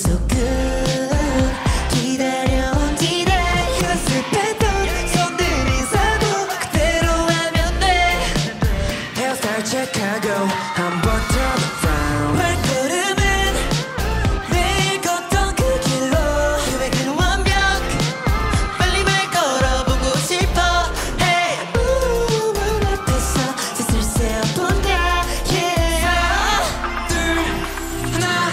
so good 기다려온 기대 연습했던 손들 인사도 그대로 하면 돼 헤어스타일 체크하고 한번 turn around 발걸음은 매일 걷던 그 길로 계획은 완벽 빨리 말 걸어보고 싶어 Hey 문 앞에서 슬슬 세어본다 Yeah 하나 둘 하나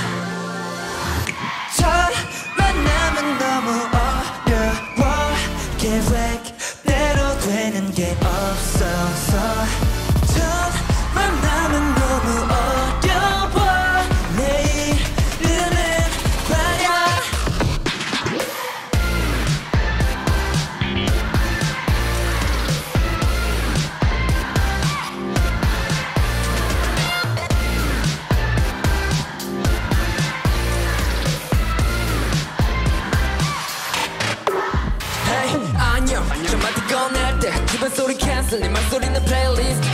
첫 만남은 너무 어려워 계획대로 되는 게 없어서 첫 만남은 너무 어려워 내일은 말야 Hey 안녕 저 마디 꺼낼 때 주변 소리 캔슬 네 말소리는 플레이리스트